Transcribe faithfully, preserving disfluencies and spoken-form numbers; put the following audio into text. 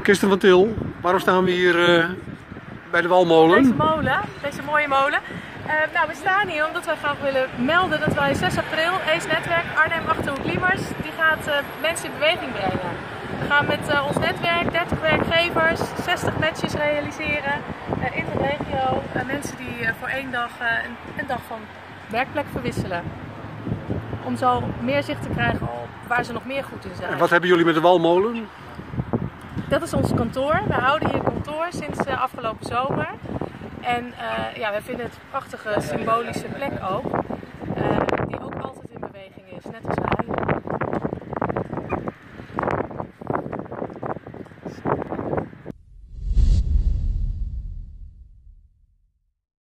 Kirsten van Til, waarom staan we hier uh, bij de Walmolen? Deze molen, deze mooie molen. Uh, nou, we staan hier omdat wij graag willen melden dat wij zes april, ACE Netwerk Arnhem-Achterhoek-Liemers, die gaat uh, mensen in beweging brengen. We gaan met uh, ons netwerk, dertig werkgevers, zestig matches realiseren uh, in de regio. Uh, mensen die uh, voor één dag uh, een, een dag van werkplek verwisselen. Om zo meer zicht te krijgen op waar ze nog meer goed in zijn. En wat hebben jullie met de Walmolen? Dat is ons kantoor. We houden hier kantoor sinds uh, afgelopen zomer. En uh, ja, wij vinden het een prachtige symbolische plek ook.